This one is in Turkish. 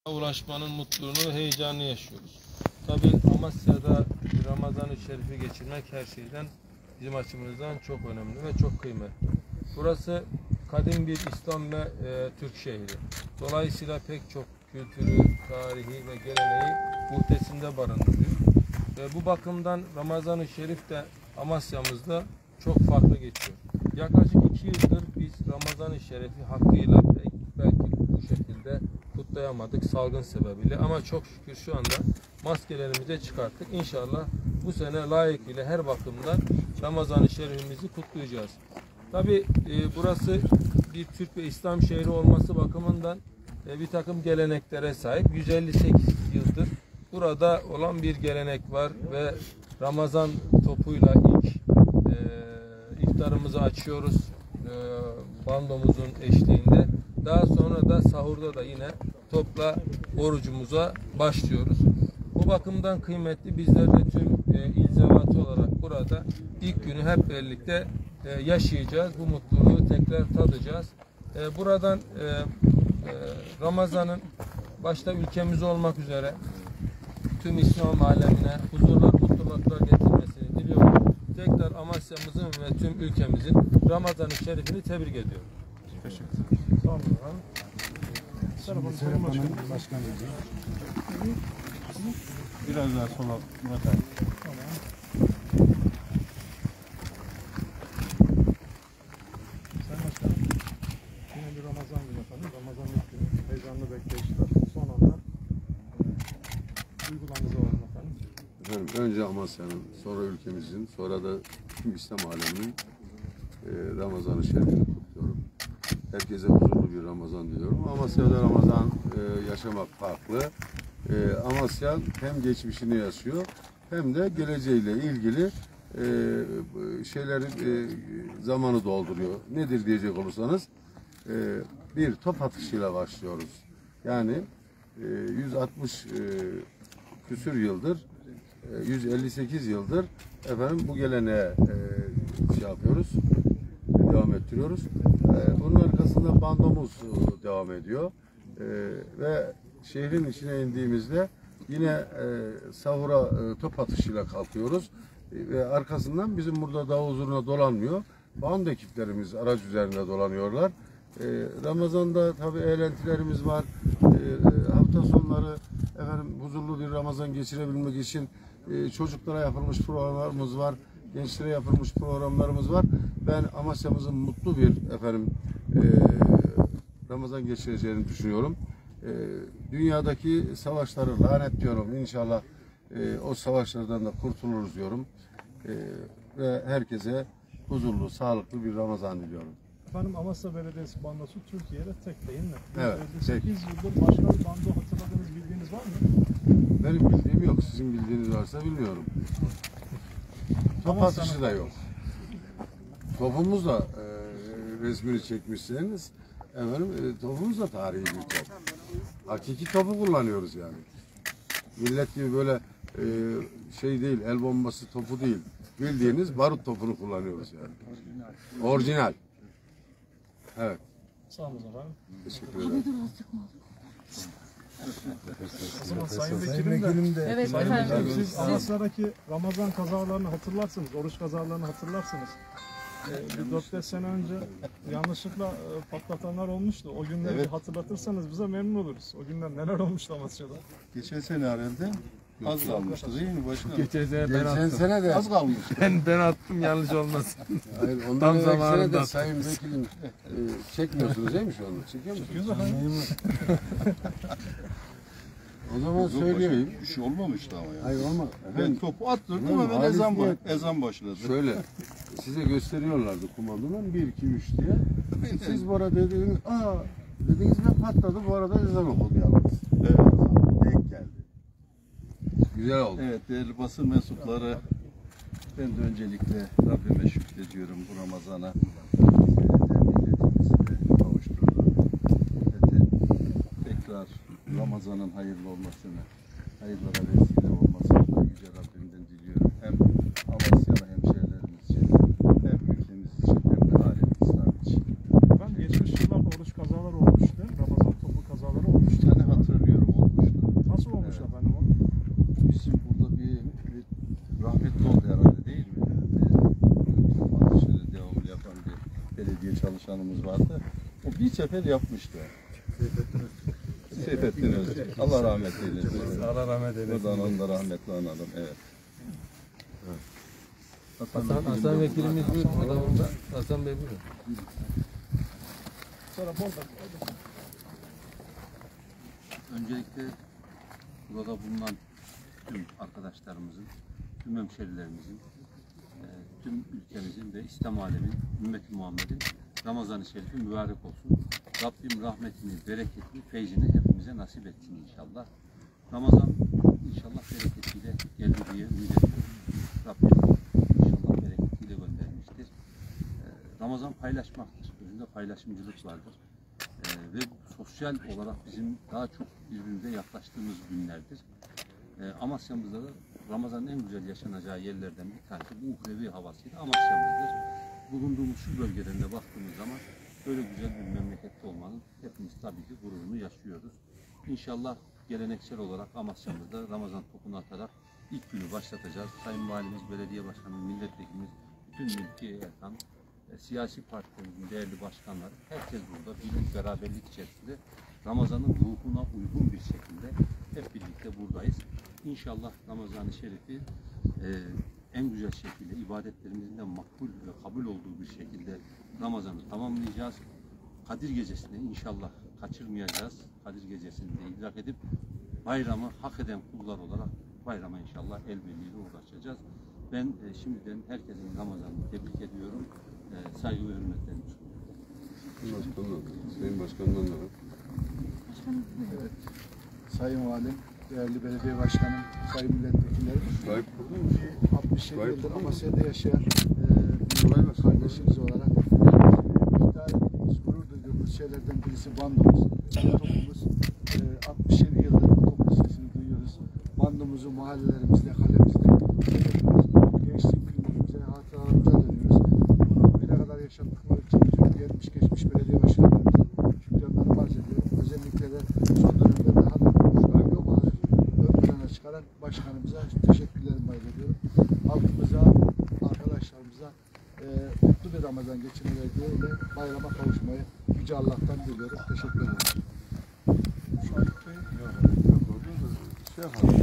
ulaşmanın mutluluğunu, heyecanını yaşıyoruz. Tabii Amasya'da Ramazan-ı Şerif'i geçirmek her şeyden bizim açımızdan çok önemli ve çok kıymetli. Burası kadim bir İslam ve Türk şehri. Dolayısıyla pek çok kültürü, tarihi ve geleneği muhtesinde barındırıyor. Ve bu bakımdan Ramazan-ı Şerif de Amasya'mızda çok farklı geçiyor. Yaklaşık 2 yıldır biz Ramazan-ı Şerif'i hakkıyla belki bu şekilde kutlayamadık salgın sebebiyle, ama çok şükür şu anda maskelerimizi çıkarttık. İnşallah bu sene layıkıyla her bakımdan Ramazan-ı Şerif'imizi kutlayacağız. Tabi burası bir Türk ve İslam şehri olması bakımından bir takım geleneklere sahip. 158 yıldır burada olan bir gelenek var ve Ramazan topuyla ilk iftarımızı açıyoruz bandomuzun eşliğinde. Daha sonra da sahurda da yine topla orucumuza başlıyoruz. Bu bakımdan kıymetli, bizler de tüm ilzevatı olarak burada ilk günü hep birlikte yaşayacağız. Bu mutluluğu tekrar tadacağız. Buradan Ramazan'ın başta ülkemiz olmak üzere tüm İslam alemine huzurlar, mutluluklar getirmesini diliyorum. Tekrar Amasya'mızın ve tüm ülkemizin Ramazan-ı Şerif'ini tebrik ediyorum. Teşekkür ederim. Sağ olun. Sayın Başkanım. Biraz daha sola bırakalım. Tamam. Sayın Başkanım, yine bir Ramazan günü efendim. Ramazan ilk günü. Heyecanlı bekleyişler. Son anda duygularınızı alalım efendim. Efendim, önce Amasya'nın, sonra ülkemizin, sonra da tüm İslam aleminin Ramazan-ı Şerif'ini kutluyorum. Herkese huzurlu bir Ramazan diliyorum. Amasya'da Ramazan yaşamak farklı. Amasya hem geçmişini yaşıyor hem de geleceğiyle ilgili zamanı dolduruyor. Nedir diyecek olursanız bir top atışıyla başlıyoruz. Yani 160 küsür yıldır 158 yıldır efendim bu geleneğe yapıyoruz. Devam ettiriyoruz. Bunun arkasında bandomuz devam ediyor. Ve şehrin içine indiğimizde yine sahura top atışıyla kalkıyoruz. Ve arkasından bizim burada davul zurna dolanmıyor. Bando ekiplerimiz araç üzerinde dolanıyorlar. Ramazan'da tabii eğlentilerimiz var. Hafta sonları efendim huzurlu bir Ramazan geçirebilmek için çocuklara yapılmış programlarımız var. Gençlere yapılmış programlarımız var. Ben Amasya'mızın mutlu bir Ramazan geçireceğini düşünüyorum. Dünyadaki savaşları lanetliyorum. İnşallah o savaşlardan da kurtuluruz diyorum. Ve herkese huzurlu, sağlıklı bir Ramazan diliyorum. Efendim, Amasya Belediyesi bandosu Türkiye'de tek değil mi? Evet, 8 yıldır başka bir bando hatırladığınız, bildiğiniz var mı? Benim bildiğim yok. Sizin bildiğiniz varsa bilmiyorum. Top atışı da yok. Topumuz da resmini çekmişseniz efendim, topumuz da tarihi bir top. Hakiki topu kullanıyoruz yani. Millet gibi böyle şey değil, el bombası topu değil. Bildiğiniz barut topunu kullanıyoruz yani. Orijinal. Evet. Sağ olun efendim. Teşekkür ederim. O zaman Sayın Vekilim de, evet, Sayın efendim. Vekilim, siz Amasya'daki Ramazan kazalarını hatırlarsınız, oruç kazalarını hatırlarsınız. Bir 4-5 sene önce yanlışlıkla patlatanlar olmuştu. O günleri Evet. hatırlatırsanız bize memnun oluruz. O günler neler olmuştu Amasya'da? Geçen sene herhalde az kalmıştı değil mi başkanım? Geçen sene ben Geçen attım. sene de Az kalmış. Ben attım, yanlış olmasın. hayır, ondan Tam önceki sene zamanında de Sayın Vekilim çekmiyorsunuz değil mi şu anda? Çekiyor musunuz? Güzel. O zaman söyleyeyim. Bir şey olmamıştı ama ya. Hayır olmaz. Ben topu attırdım Tamam, hemen ezan, Halis ezan başladı. Şöyle size gösteriyorlardı kumandanın 1 2 3 diye. Siz bu arada dediniz dediniz ve patladı, bu arada ezan okudu yalnız. Evet. Denk geldi. Güzel oldu. Evet, değerli basın mensupları, ben de öncelikle Rabbime şükrediyorum bu Ramazan'a. Milletimizi de kavuşturdu. Tekrar Ramazan'ın hayırlı olmasını, hayırlara vesile olmasını da Yüce Rabbimden diliyorum. Hem Amasyalı hemşehrilerimiz için, hem ülkemiz için, hem de alem İslam için. Ben geçmiş yıllarda oruç kazaları olmuştu. Ramazan topu kazaları olmuştu. Bir tane hatırlıyorum. bir sefer yapmıştı. Seyfettin Öztürk. Allah rahmet eylesin. Allah rahmet eylesin. Buradan onu da rahmetle analım. Evet. Hasan vekilimiz buyurun. Adamında Hasan Bey buyurun. Öncelikle burada bulunan tüm arkadaşlarımızın, tüm hemşerilerimizin, tüm ülkemizin ve İslam alemin, ümmeti Muhammed'in Ramazan-ı Şerifi mübarek olsun. Rabbim rahmetini, bereketini, feyzini hepimize nasip etsin inşallah. Ramazan inşallah bereketiyle geldi diye ümit ediyorum. Rabbim inşallah bereketiyle göndermiştir. Ramazan paylaşmaktır. Özünde paylaşımcılık vardır. Ve sosyal olarak bizim daha çok birbirimize yaklaştığımız günlerdir. Amasya'mızda da Ramazan'ın en güzel yaşanacağı yerlerden bir tanesi bu uhrevi havasıyla Amasya'mızdır. Bulunduğumuz şu bölgeden de baktığımız zaman böyle güzel bir memlekette olmanın hepimiz tabii ki gururunu yaşıyoruz. İnşallah geleneksel olarak Amasya'mızda Ramazan topunu atarak ilk günü başlatacağız. Sayın Valimiz, Belediye Başkanımız, Milletvekilimiz, bütün mülki erkan, siyasi partilerimizin değerli başkanları, herkes burada birlik, beraberlik içerisinde Ramazan'ın ruhuna uygun bir şekilde hep birlikte buradayız. İnşallah Ramazan-ı Şerif'i en güzel şekilde ibadetlerimizin de makbul ve kabul olduğu bir şekilde Ramazan'ı tamamlayacağız. Kadir Gecesi'ni inşallah kaçırmayacağız. Kadir Gecesi'ni de idrak edip bayramı hak eden kullar olarak bayrama inşallah el birliğiyle uğraşacağız. Ben şimdiden herkesin Ramazan'ını tebrik ediyorum. Saygı ve hürmetlerimi sunuyorum. Sayın Başkan'dan da. Evet. Sayın Valim, değerli belediye başkanım, sayın milletvekillerim, 67 yıldır Amasya'da yaşayan bir kardeşiniz olarak iddia ettiğimiz, gurur duyduğumuz şeylerden birisi bandımız. Topumuz 67 yıldır bu topun sesini duyuyoruz. Bandımızı mahallelerimizde, kalemizde gençlik günlerimize, hatıralarımıza dönüyoruz. Bunu bugüne kadar yaşattıkları için tüm gelmiş geçmiş belediye başkanlarımıza şükranlarımı arz ediyorum. Özellikle de son dönemde daha da ön plana çıkaran başkanımıza teşekkürlerimi arz ediyorum. Halkımıza, arkadaşlarımıza mutlu bir Ramazan geçirmeleri dileğiyle bayrama kavuşmayı Yüce Allah'tan diliyorum. Teşekkür ederim. Şey yapalım.